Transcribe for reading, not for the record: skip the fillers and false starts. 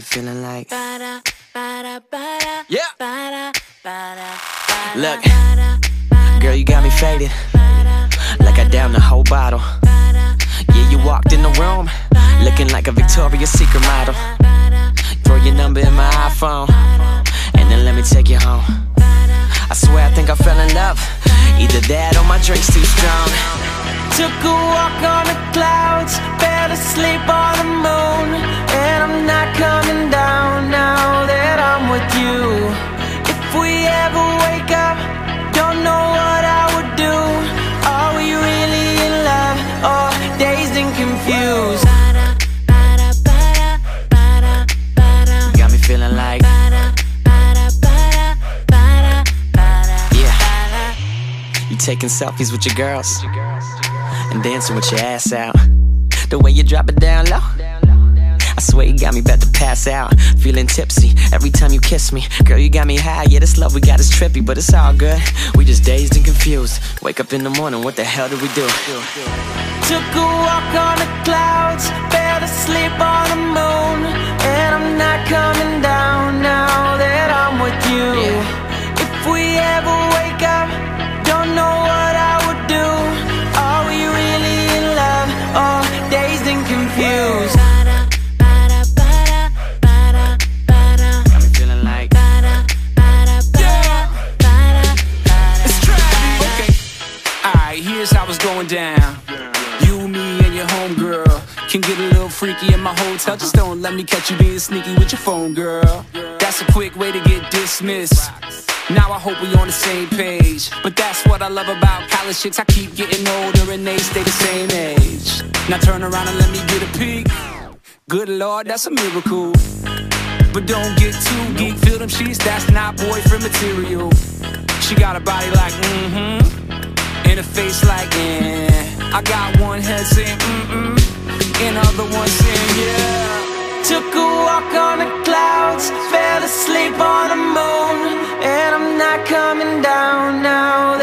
feeling like. Yeah. Look, girl, you got me faded, like I downed the whole bottle. Yeah, you walked in the room, looking like a Victoria's Secret model. Throw your number in my iPhone, and then let me take you home. I swear I think I fell in love. Either that or my drink's too strong. Took a walk on the clouds, fell asleep on the moon, and I'm not coming down now that I'm with you. If we ever wake up, don't know what I would do. Are we really in love or dazed and confused? Got me feeling like. Yeah. You taking selfies with your girls and dancing with your ass out. The way you drop it down low, I swear you got me about to pass out. Feeling tipsy every time you kiss me. Girl, you got me high, yeah, this love we got is trippy, but it's all good. We just dazed and confused. Wake up in the morning, what the hell did we do? Took a walk on the clouds, fell asleep on the moon, and I'm not coming down now that I'm with you. If we ever wake up, don't know what I would do. Are we really in love or dazed and confused? Got me feeling like. It's tragic. Okay. Alright, here's how it's going down. You, me, and your homegirl can get a little freaky in my hotel. Just don't let me catch you being sneaky with your phone, girl. That's a quick way to get dismissed. Now I hope we on the same page. But that's what I love about college chicks. I keep getting older and they stay the same age. Now turn around and let me get a peek. Good Lord, that's a miracle. But don't get too geek. Feel them sheets, that's not boyfriend material. She got a body like and a face like I got one head saying and other one saying yeah. Took a walk on the clouds, fell asleep on the moon, and I'm not coming down now